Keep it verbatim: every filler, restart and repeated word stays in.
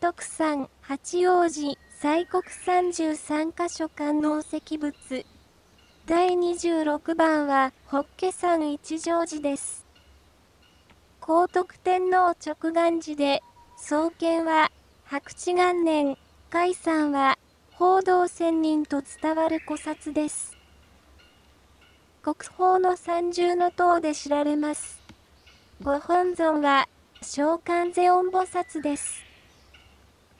徳山八王子西国三十三箇所観音石仏。だいにじゅうろくばんは法華山一乗寺です。皇徳天皇直元寺で、創建は白治元年、開山は法道仙人と伝わる古刹です。国宝の三重塔で知られます。ご本尊は、聖観世音菩薩です。